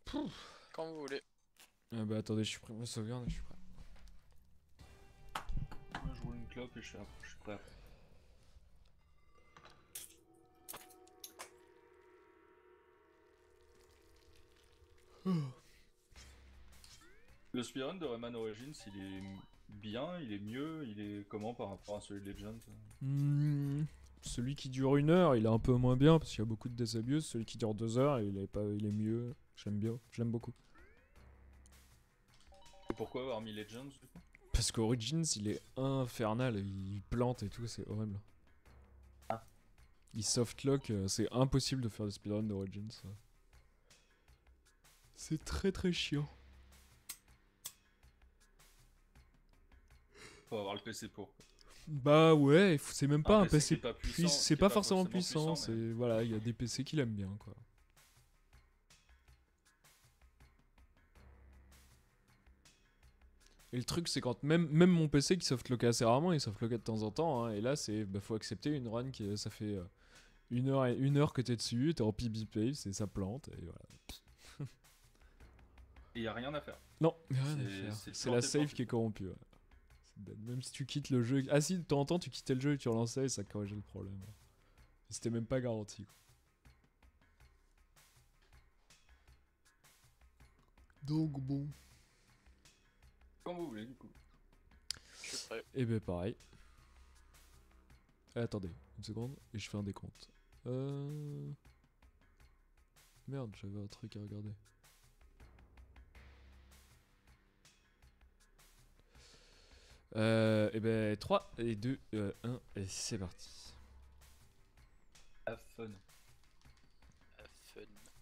Quand vous voulez. Bah attendez, je suis prêt. Moi, sauvegarde, je suis prêt. Moi, je roule une clope et je suis prêt après. Le speedrun de Rayman Origins, il est bien, il est mieux, il est comment par rapport à celui de Legend? Celui qui dure 1 heure, il est un peu moins bien parce qu'il y a beaucoup de désabuse. Celui qui dure 2 heures, il est mieux. J'aime bien, je l'aime beaucoup. Et pourquoi avoir mis Legends du coup? Parce qu'Origins, il est infernal, il plante et tout, c'est horrible. Ah. Il softlock, c'est impossible de faire des speedruns d'Origins. C'est très très chiant. Faut avoir le PC pour. Bah ouais, c'est même pas un PC PC qui est pas puissant, c'est qui est pas pas forcément forcément puissant, puissant, mais- c'est voilà, il y a des PC qui l'aiment bien quoi. Et le truc c'est quand même mon PC qui softlock assez rarement, il softlock de temps en temps, hein, et là c'est bah, faut accepter une run qui ça fait 1 heure que t'es dessus, t'es en PB pace et ça plante et voilà. Et y a rien à faire. Non, y a rien à C'est- faire. c'est C'est la planté, save planté. qui est corrompue. Ouais. C'est dead. Même si tu quittes le jeu, ah si de temps en temps tu quittais le jeu et tu relançais et ça corrigeait le problème. Et c'était même pas garanti. Quoi. Donc bon. Quand vous voulez du coup. Je suis prêt. Et ben pareil. Attendez, une seconde, et je fais un décompte. Merde, j'avais un truc à regarder. Et ben 3 et 2, 1, et c'est parti. Have fun. Fun.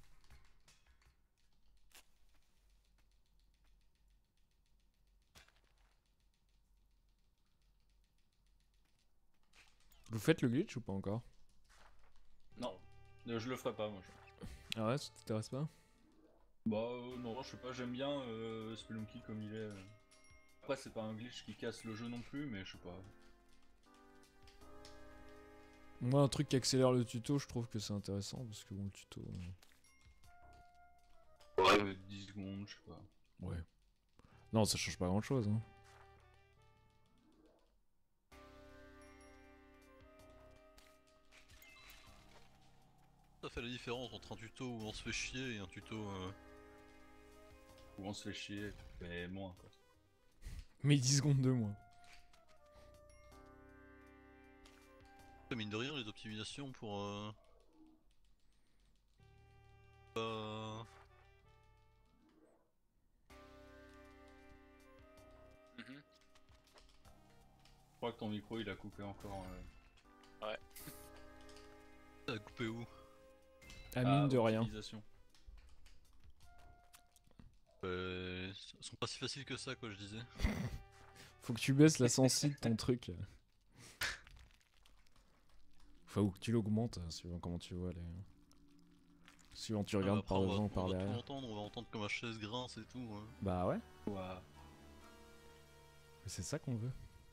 Vous faites le glitch ou pas encore? Non. Je le ferai pas moi. Ah ouais, ça t'intéresse pas? Bah non, je sais pas, j'aime bien Spelunky comme il est. Après c'est pas un glitch qui casse le jeu non plus, mais je sais pas. Moi, un truc qui accélère le tuto, je trouve que c'est intéressant parce que bon, le tuto. 10 secondes, je sais pas. Ouais. Non, ça change pas grand chose. Hein. Ça fait la différence entre un tuto où on se fait chier et un tuto. Où on se fait chier, mais moins quoi. Mais 10 secondes de moins. Mine de rien, les optimisations pour. Mhm. Je crois que ton micro il a coupé encore. Ouais. Ça a coupé où? À mine de rien. optimisation. Elles sont pas si faciles que ça, quoi, je disais. Faut que tu baisses la sensi de ton truc. Faut que tu l'augmentes, suivant comment tu vois les. Suivant tu regardes Après, par devant ou par on va tout derrière. entendre, on va entendre comme ma chaise grince et tout. Hein. Bah ouais. Ouah. Mais c'est ça qu'on veut.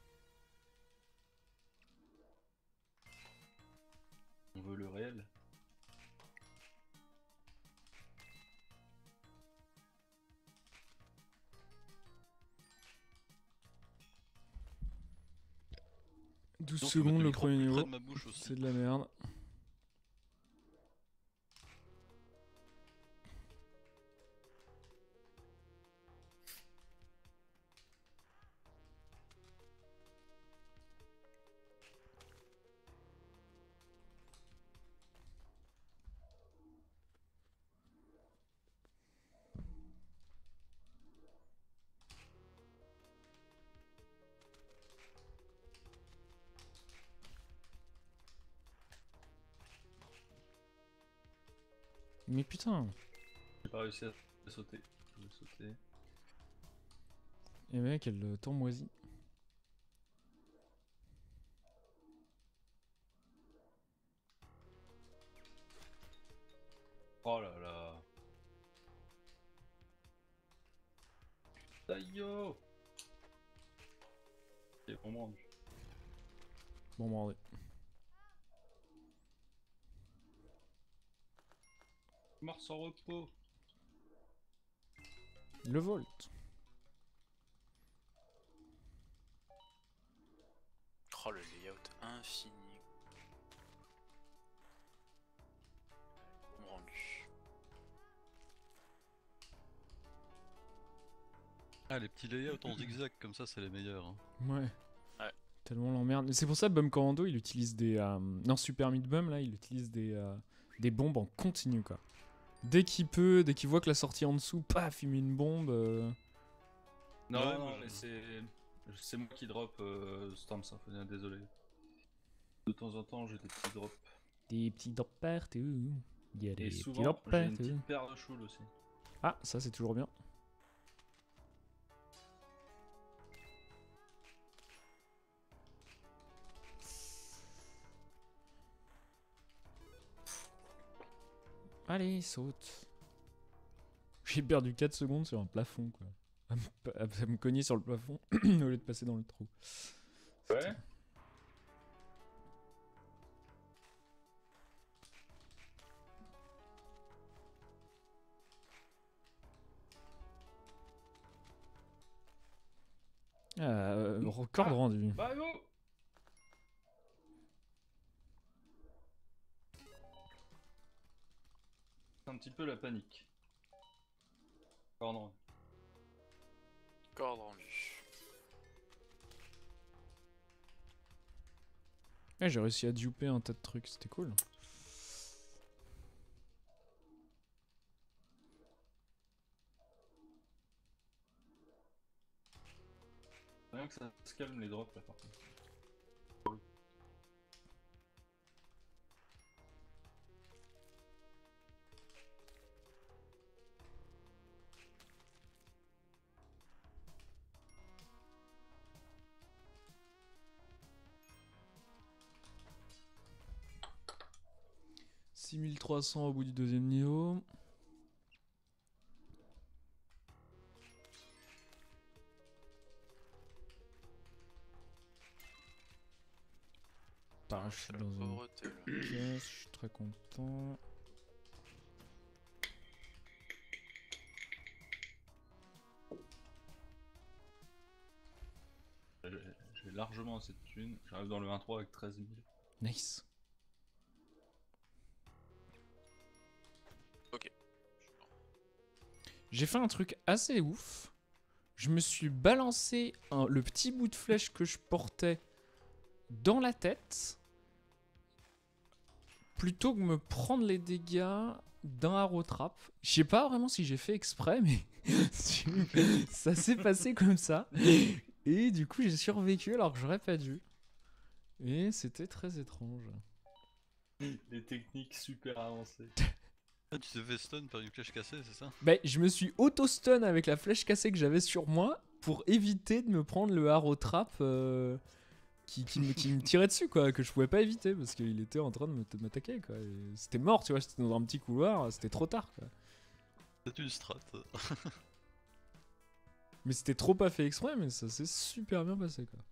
On veut le réel. Douze Sinon, je peux mettre secondes le micro premier plus près niveau. de ma bouche aussi. C'est de la merde. Mais putain. J'ai pas réussi à sauter. Je vais sauter. Et mec, elle temps moisi. Oh là là. Taïyo. C'est bon monde. Bon, bah, ouais. Mort sans repos. Le Volt. Oh, le layout infini. Bon rendu. Ah, les petits layouts en zigzag comme ça, c'est les meilleurs. Hein. Ouais. Ouais. Tellement l'emmerde. C'est pour ça Bum Commando, il utilise des... Non, Super Meat Bum, là, il utilise des bombes en continu, quoi. Dès qu'il peut, dès qu'il voit que la sortie en dessous, paf, il met une bombe. Non, Ouais, non, moi, mais c'est moi qui drop Storm Symphony, désolé. De temps en temps, j'ai des petits drops. Des petits drops partout. Il y a des Et petits souvent, drops j'ai une partout. petite paire de choules aussi. Ah, ça, c'est toujours bien. Allez, saute. J'ai perdu 4 secondes sur un plafond, quoi. À me cogner sur le plafond au lieu de passer dans le trou. Ouais. Record rendu. Bravo. C'est un petit peu la panique. Pardon. Corde rendu. Ouais, j'ai réussi à duper un tas de trucs, c'était cool. Rien que ça se calme les drops là par contre. « 6300 au bout du deuxième niveau. Putain, je suis C'est la dans une pauvreté, là. pièce, je suis très content. J'ai largement assez de thunes. J'arrive dans le 23 avec 13 000. Nice. Ok. J'ai fait un truc assez ouf. Je me suis balancé le petit bout de flèche que je portais dans la tête plutôt que me prendre les dégâts d'un arrow trap. Je sais pas vraiment si j'ai fait exprès, mais ça s'est passé comme ça. Et du coup, j'ai survécu alors que j'aurais pas dû. Et c'était très étrange. Les techniques super avancées. Ah, tu t'es fait stun par une flèche cassée, c'est ça? Bah, je me suis auto-stun avec la flèche cassée que j'avais sur moi pour éviter de me prendre le arrow trap qui me tirait dessus, quoi, que je pouvais pas éviter parce qu'il était en train de m'attaquer, quoi. Et c'était mort, tu vois, c'était dans un petit couloir, c'était trop tard, quoi. C'est une strat. Mais c'était trop pas fait exprès, mais ça s'est super bien passé, quoi.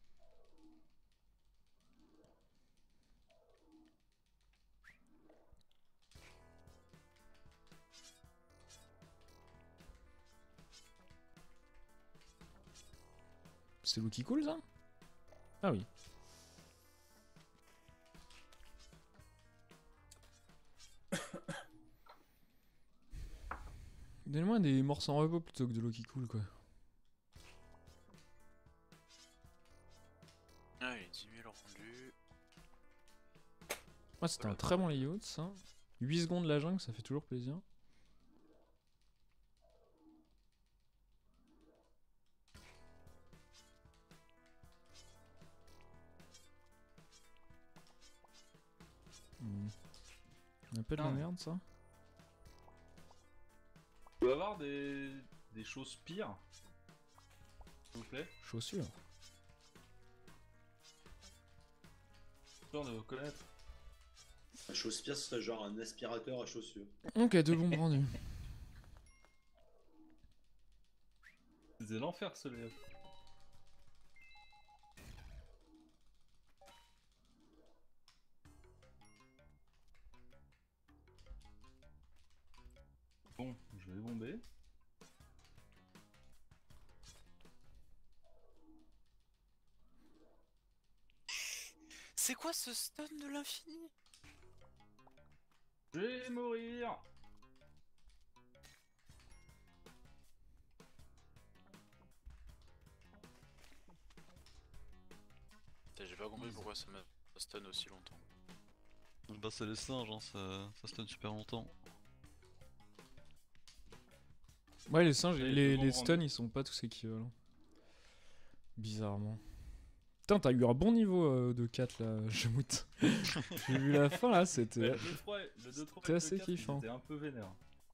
C'est l'eau qui coule, ça? Ah oui. Donnez-moi des morceaux en repos plutôt que de l'eau qui coule, quoi. Ah, il est 10 000 rendus. Ouais, c'était un très bon layout, ça. 8 secondes la jungle, ça fait toujours plaisir. Un peu de la Ah. merde, ça. Tu peux avoir des choses pires, s'il vous plaît. Chaussures. Peur de reconnaître. Un chausse-pierre, ce serait genre un aspirateur à chaussures. Ok, 2 bombes rendues. C'est l'enfer ce layout. Bon, je vais bomber. C'est quoi ce stun de l'infini? Je vais mourir. Putain, j'ai pas compris pourquoi ça m'a stun aussi longtemps. Bah c'est les singes, hein, ça stun super longtemps. Ouais, les singes, Et les le bon stuns, rendu. ils sont pas tous équivalents. Bizarrement. Putain, t'as eu un bon niveau de 4 là, Jemout. J'ai vu la fin là, Ouais, c'était. le 2-3 le 2-3 C'était assez kiffant. C'était un peu vénère.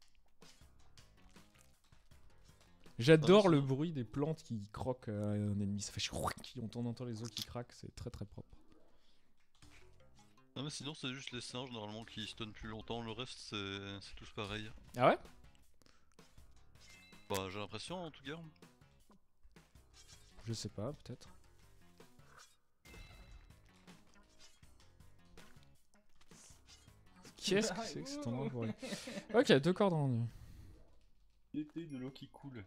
J'adore Ah, le sinon- bruit des plantes qui croquent un ennemi. Ça fait chouic, on entend les os qui craquent, c'est très très propre. Non mais sinon c'est juste les singes normalement qui stun plus longtemps, le reste c'est tous pareil. Ah ouais? Bah j'ai l'impression en tout cas. Je sais pas, peut-être. Qu'est-ce que c'est que cet endroit pour aller? Ok, 2 cordes rendues. L'été de l'eau qui coule.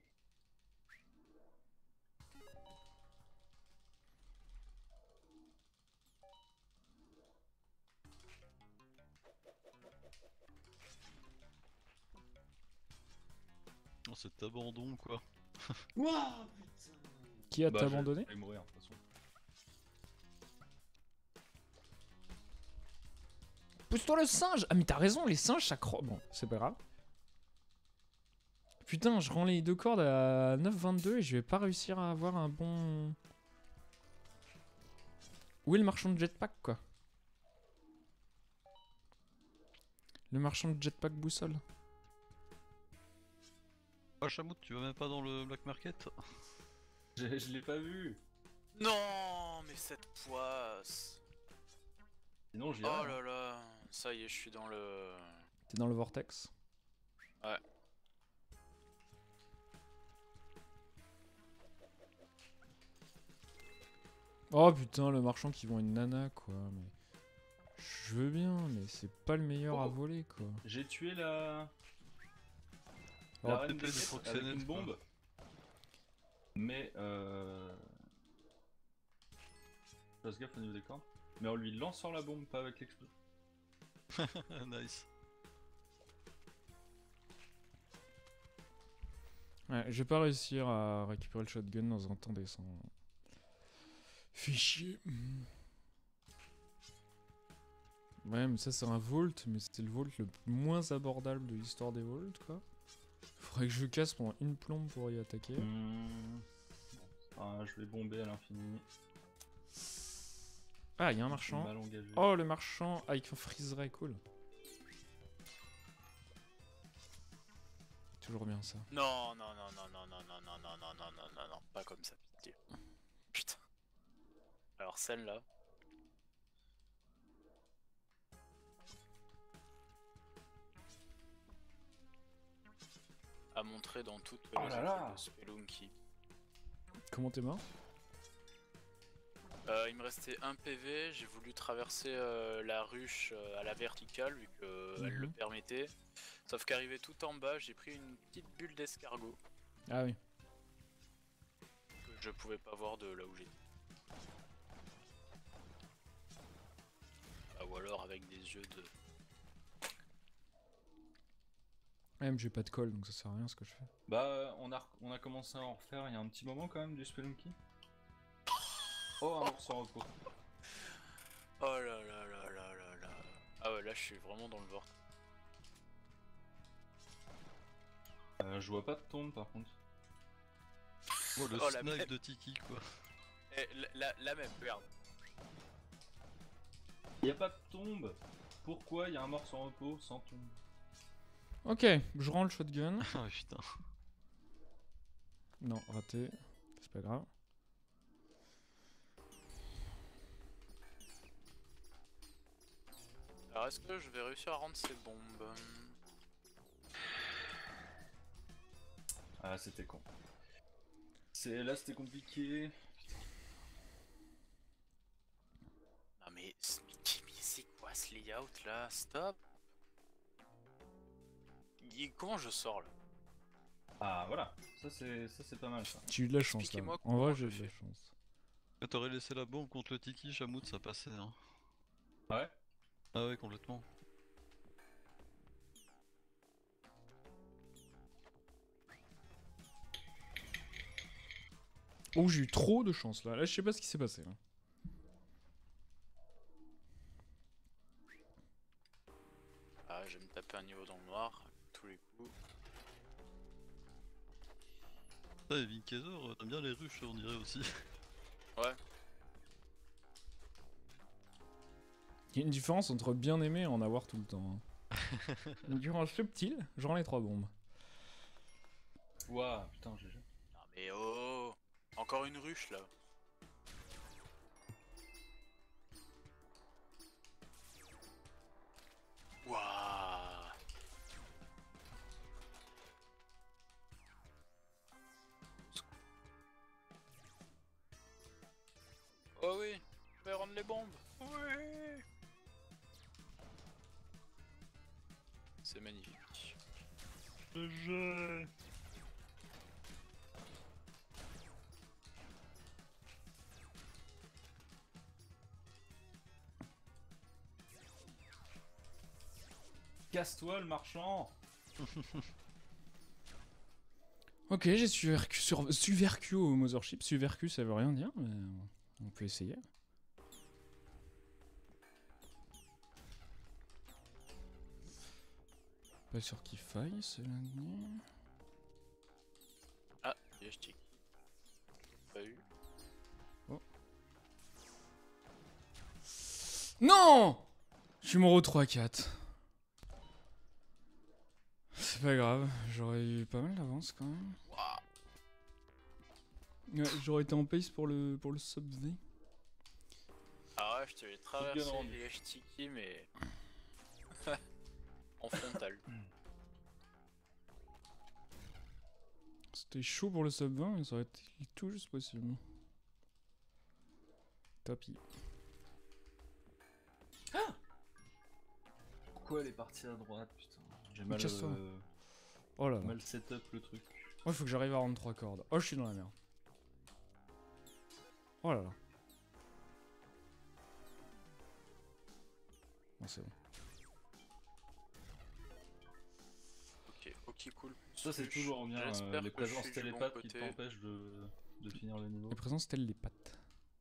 Oh, cet abandon quoi. Wouah, putain. Qui a Bah, t'abandonné? Je vais mourir de toute façon. Pousse-toi le singe! Ah mais t'as raison, les singes ça croque. Bon, c'est pas grave. Putain, je rends les 2 cordes à 9,22 et je vais pas réussir à avoir un bon... Où est le marchand de jetpack quoi? Le marchand de jetpack boussole. Ah Chamout, tu vas même pas dans le black market? Je l'ai pas vu. Non, mais cette poisse. Sinon j'y Oh vais. là là, ça y est, je suis dans le... T'es dans le vortex? Ouais. Oh putain, le marchand qui vend une nana quoi. Mais... Je veux bien, mais c'est pas le meilleur à Oh. voler quoi. J'ai tué la Oh, reine pépé des du Quêtes proxénète, avec une quoi. bombe. Mais fasse gaffe au niveau des cordes. Mais en lui lançant la bombe, pas avec l'explosion. Nice. Ouais, je vais pas réussir à récupérer le shotgun dans un temps décent. Fichier. Ouais, mais ça c'est un vault, mais c'était le vault le moins abordable de l'histoire des vaults quoi. Faudrait que je casse pendant une plombe pour y attaquer. Ah, je vais bomber à l'infini. Ah, il y a un marchand. Mal engagé. Oh, le marchand avec un friserait, cool. Toujours bien ça. Non, non, non, non, non, non, non, non, non, non, non, non, non, non, pas comme ça, pitié. Putain. Alors celle-là. À montrer dans toutes les Oh là là. études de Spelunky. Comment t'es mort? Il me restait un PV, j'ai voulu traverser la ruche à la verticale vu qu'elle le permettait. Sauf qu'arrivé tout en bas, j'ai pris une petite bulle d'escargot Ah oui. que je pouvais pas voir de là où j'étais. Ah, ou alors avec des yeux de... Ouais, mais j'ai pas de colle donc ça sert à rien ce que je fais. Bah, on a commencé à en refaire il y a un petit moment quand même du Spelunky. Oh, un ours en repos. Oh là là là là là là. Ah ouais, là je suis vraiment dans le vortex. Je vois pas de tombe par contre. Oh le Oh, la snipe même. de Tiki quoi. Eh, la même, regarde. Y a pas de tombe. Pourquoi y a un morse en repos sans tombe? Ok, je rends le shotgun. Ah putain. Non, raté. C'est pas grave. Alors est-ce que je vais réussir à rendre ces bombes? Ah, c'était con. Là, c'était compliqué. Non mais c'est quoi ce layout là? Stop. Comment je sors là? Ah, voilà. Ça, c'est pas mal ça. J'ai eu de la chance là. Expliquez-moi En vrai, comment j'ai je eu de la fais. chance. T'aurais laissé la bombe contre le Tiki, Chamoud, ça passait. Hein. Ouais. Ah ouais, complètement. Oh, j'ai eu trop de chance là. Là, je sais pas ce qui s'est passé. Là. Ah, je vais me taper un niveau dans le noir, tous les coups. Ah, et Vinkezor, t'aimes bien les ruches, on dirait aussi. Ouais. Il y a une différence entre bien aimer et en avoir tout le temps. Hein. Une différence subtile, genre les 3 bombes. Ouah, putain, GG. Non mais oh, encore une ruche là. Waouh. Oh oui, je vais rendre les bombes. Oui. C'est magnifique. GG. Casse-toi le marchand. Ok, j'ai Suvercu au Mothership. Suvercu, ça veut rien dire, mais on peut essayer. Pas sûr qu'il faille, cela dit. Ah, Yashtik. Pas eu. Non! Je suis mort au 3-4. C'est pas grave, j'aurais eu pas mal d'avance quand même. Waouh. Ouais, j'aurais été en pace pour le sub V. Ah ouais, je te l'ai bien traversé rendu. les Yashtiki, mais en frontal. C'était chaud pour le sub 20, mais ça aurait été tout juste possible. Tapis. Pourquoi elle est partie à droite, putain. J'ai mal, Casse-toi. Oh là là. mal setup le truc. Oh, il faut que j'arrive à rendre 3 cordes. Oh, je suis dans la merde. Oh là là. Bon, c'est bon. Ok, cool. Ça c'est toujours bien, J'espère les que je présences suis du bon télépathes qui côté. t'empêchent de finir le niveau. Les présences telles les pattes.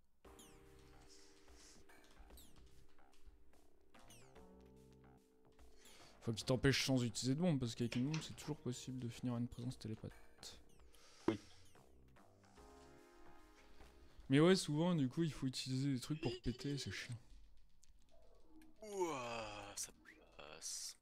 Faut qu'il t'empêche sans utiliser de bombe, parce qu'avec une bombe, c'est toujours possible de finir une présence télépathe. Oui. Mais ouais, souvent, du coup, il faut utiliser des trucs pour péter, c'est chiant. Ouah, ça passe.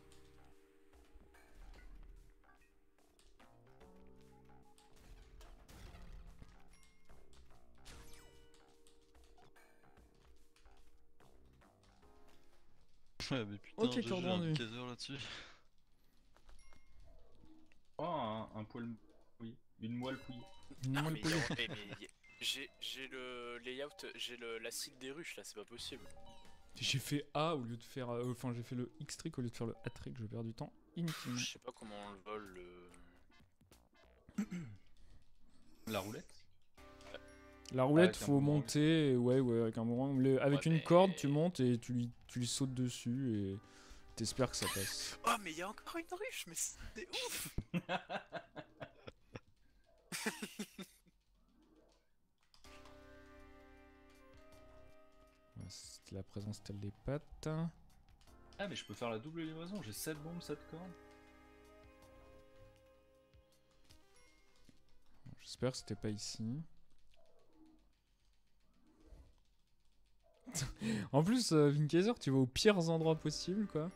Ouais, mais putain, Ok, GG, corde un rendue. Vinkezor là-dessus. Oh, un poil. Oui, une moelle pouille. Non, Ah, le mais poulet. j'ai le layout, j'ai la cible des ruches là, c'est pas possible. J'ai fait A au lieu de faire. Enfin, j'ai fait le X-trick au lieu de faire le A-trick, je perds du temps inutilement. Je sais pas comment on le vole le. La roulette. La roulette, Avec un faut boomerang. monter, ouais, avec un boomerang. Avec Ouais, une mais- corde, tu montes et tu lui sautes dessus et t'espères que ça passe. Oh, mais il y a encore une ruche, mais c'est ouf! Ouais, c'était la présence telle des pattes. Ah, mais je peux faire la double livraison, j'ai 7 bombes, 7 cordes. J'espère que c'était pas ici. En plus, Vinkezor, tu vas aux pires endroits possibles, quoi.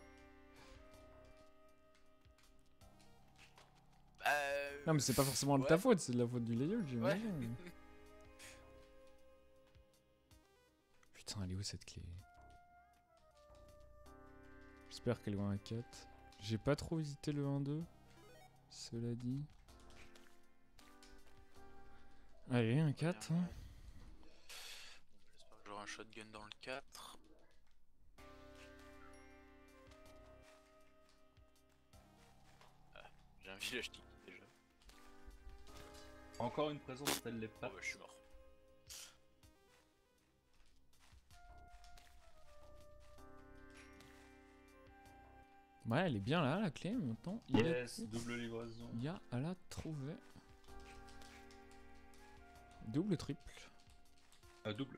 Non, mais c'est pas forcément de ta ouais. faute, c'est de la faute du layout, j'imagine. Putain, elle est où cette clé? J'espère qu'elle est loin à 4. J'ai pas trop visité le 1-2. Cela dit. Allez, un 4. Hein. J'espère que j'aurai un shotgun dans le 4. Ah, j'ai un village tiki déjà. Encore une présence telle les Oh pattes. bah je suis mort. Ouais, elle est bien là, la clé, maintenant. Yes, double livraison. Il y a à la trouver. Double, triple. Double.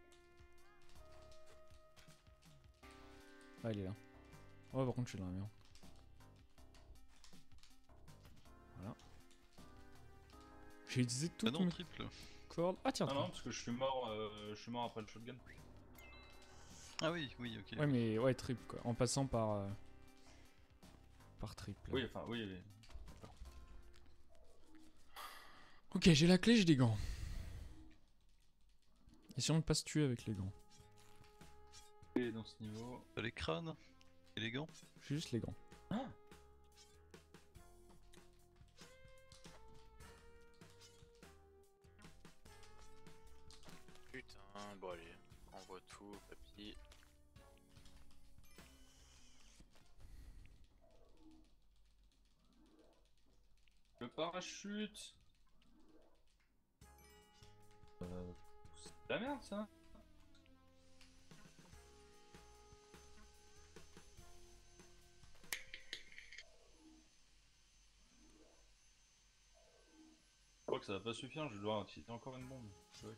Ah, il est là. Ouais, par contre, je suis dans la merde. Voilà. J'ai utilisé Ah toutes non, mes triple. cordes. Ah, tiens, Ah non, parce que je suis mort après le shotgun. Ah oui, oui, ok. Ouais, mais ouais, triple quoi. En passant par. Par triple. Oui, enfin, oui. Ok, j'ai la clé, j'ai des gants. Essayons de pas se tuer avec les gants. Et dans ce niveau. T'as les crânes, élégant. J'ai juste les gants. Ah. Putain, bon allez, envoie tout, papy. Le parachute. C'est de la merde ça. Je crois que ça va pas suffire, je vais devoir utiliser encore une bombe. Chouette.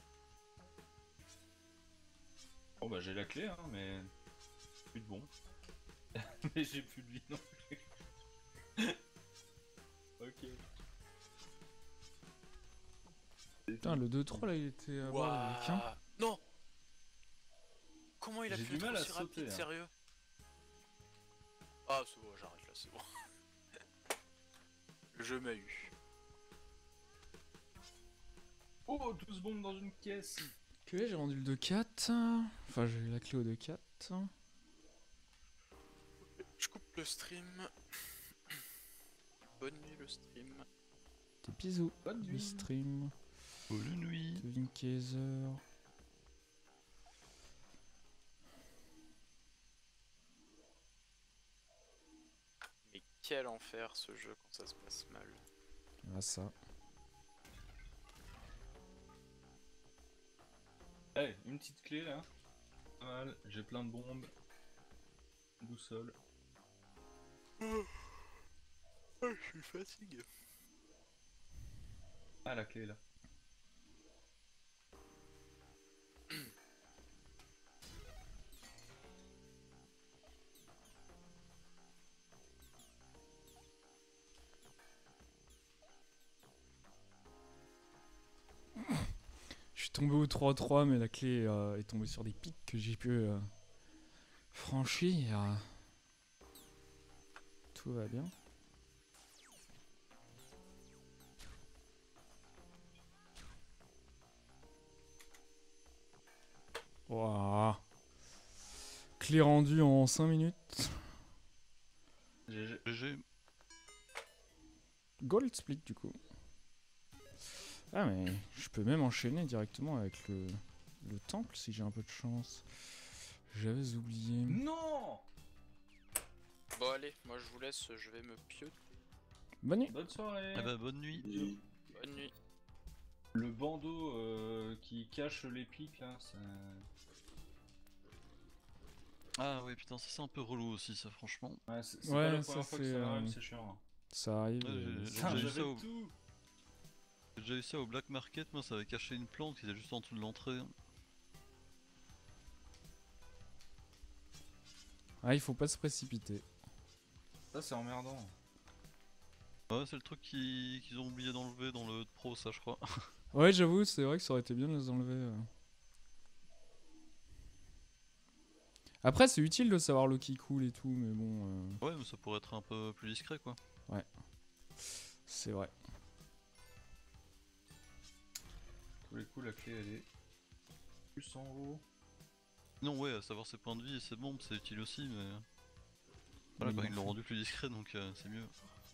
Bon bah j'ai la clé hein, mais plus de bombe. Mais j'ai plus de vie non plus. Ok. Putain, le 2-3 là, il était à voir avec un. Ouah. Non. Comment il a J'ai pu du être mal à aussi sauter, rapide, hein. sérieux? Ah c'est bon, j'arrête là, c'est bon. Le jeu m'a eu. Oh 12 bombes dans une caisse. Ok, j'ai rendu le 2-4. Enfin, j'ai eu la clé au 2-4. Je coupe le stream. Bonne nuit le stream. Des bisous. Bonne Le nuit. stream. Bonne nuit. Devine Kaiser. Mais quel enfer ce jeu quand ça se passe mal. Ah, ça. Hey, une petite clé là. Pas mal, j'ai plein de bombes. Boussole. Je suis fatigué. Ah la clé est là. Je suis tombé au 3-3, mais la clé est tombée sur des pics que j'ai pu franchir. Tout va bien. Wouah. Clé rendue en 5 minutes. GG. GG. Gold split du coup. Ah mais je peux même enchaîner directement avec le temple si j'ai un peu de chance. J'avais oublié. Non. Bon allez, moi je vous laisse, je vais me pioter. Bonne nuit. Bonne soirée. Ah bah bonne nuit. Bonne nuit. Le bandeau qui cache les pics là, ça... Ah ouais putain, ça c'est un peu relou aussi ça franchement. Ouais, c'est Ouais, pas la ça, première fois que c'est, ça m'arrive, c'est chiant. Ça arrive. Ouais, j'ai Putain, déjà eu j'avais ça au... tout. J'ai déjà eu ça au Black Market, moi ça avait caché une plante qui était juste en dessous de l'entrée. Ah, il faut pas se précipiter. Ça c'est emmerdant. Ouais, c'est le truc qu'ils ont oublié d'enlever dans le pro, ça je crois. Ouais, j'avoue, c'est vrai que ça aurait été bien de les enlever. Après, c'est utile de savoir l'eau qui coule et tout, mais bon. Ouais, mais ça pourrait être un peu plus discret quoi. C'est vrai. Tous les coups, la clé elle est plus en haut. Non, ouais, savoir ses points de vie et ses bombes c'est utile aussi, mais. Voilà, Mais quoi, il ils en l'ont faut. rendu plus discret donc c'est mieux.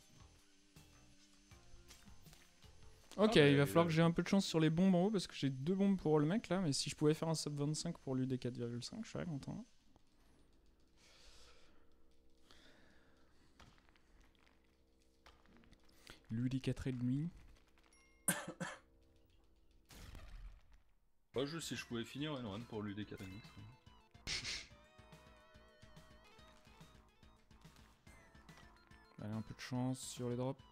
Ok, mais il va falloir que j'ai un peu de chance sur les bombes en haut parce que j'ai 2 bombes pour le mec là, mais si je pouvais faire un sub 25 pour lui des 4,5, je serais content. Lui des 4,5. Bah juste si je pouvais finir une run pour lui des 4 ennemis. Allez, un peu de chance sur les drops.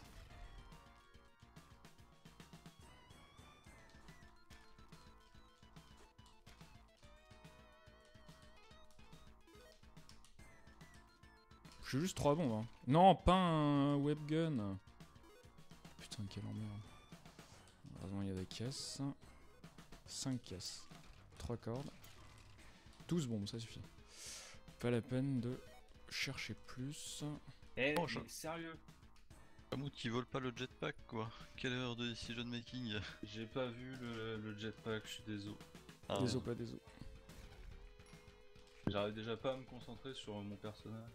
Je suis juste 3 bombes. Hein. Non, pas un webgun. Putain, quelle emmerde. Heureusement, il y a des caisses. 5 caisses. 3 cordes. 12 bombes, ça suffit. Pas la peine de chercher plus. Eh, Oh, mais sérieux, Kamut qui vole pas le jetpack quoi. Quelle erreur de decision making. j'ai pas vu le jetpack, je suis désolé. Ah, Des os, pas des os. J'arrive déjà pas à me concentrer sur mon personnage.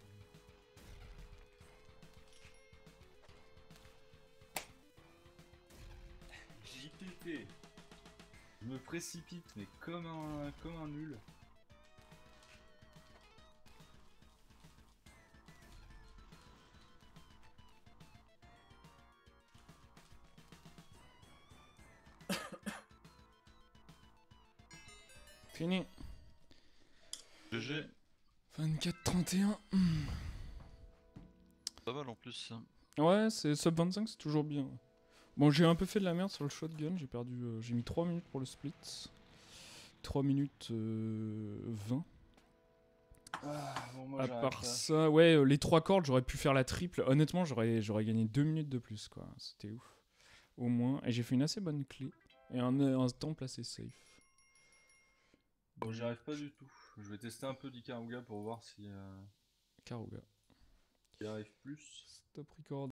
JPP. Je me précipite, mais comme un nul. Fini. GG. 24-31. Pas mal en plus. Ouais, c'est sub 25, c'est toujours bien. Bon, j'ai un peu fait de la merde sur le shotgun. J'ai perdu. J'ai mis 3 minutes pour le split. 3 minutes 20. Ah, bon, moi À j'arrête part là. ça, ouais, les 3 cordes, j'aurais pu faire la triple. Honnêtement, j'aurais gagné 2 minutes de plus, quoi. C'était ouf. Au moins. Et j'ai fait une assez bonne clé. Et un temple assez safe. Bon, j'y arrive pas du tout. Je vais tester un peu d'Ikaruga pour voir si Karuga. j'y arrive plus. Stop record.